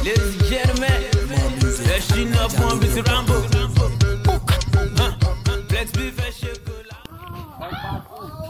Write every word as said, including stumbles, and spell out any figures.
Ladies and gentlemen, le Chinois pour un petit Rambo. Flex beef et chocolat.